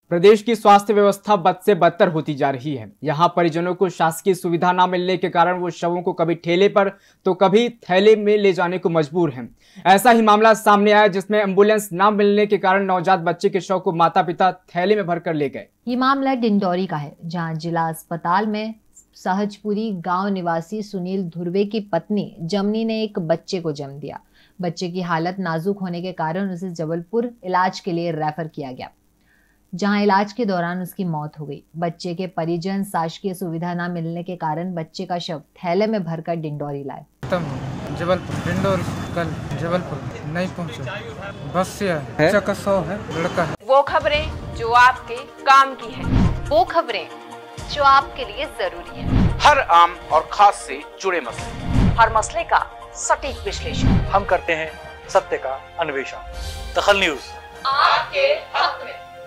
प्रदेश की स्वास्थ्य व्यवस्था बद से बदतर होती जा रही है। यहाँ परिजनों को शासकीय सुविधा न मिलने के कारण वो शवों को कभी ठेले पर तो कभी थैले में ले जाने को मजबूर हैं। ऐसा ही मामला सामने आया जिसमें एम्बुलेंस न मिलने के कारण नवजात बच्चे के शव को माता पिता थैले में भरकर ले गए। ये मामला डिंडौरी का है, जहाँ जिला अस्पताल में सहजपुरी गाँव निवासी सुनील धुर्वे की पत्नी जमनी ने एक बच्चे को जन्म दिया। बच्चे की हालत नाजुक होने के कारण उसे जबलपुर इलाज के लिए रेफर किया गया, जहां इलाज के दौरान उसकी मौत हो गई। बच्चे के परिजन शासकीय सुविधा न मिलने के कारण बच्चे का शव थैले में भरकर डिंडौरी लाए। जबलपुर डिंडौरी कल जबलपुर नहीं पहुंचे, बस से है। बच्चा का शव है, लड़का है। वो खबरें जो आपके काम की है, वो खबरें जो आपके लिए जरूरी है। हर आम और खास से जुड़े मसले, हर मसले का सटीक विश्लेषण हम करते हैं, सत्य का अन्वेषण। दखल न्यूज आपके हक में।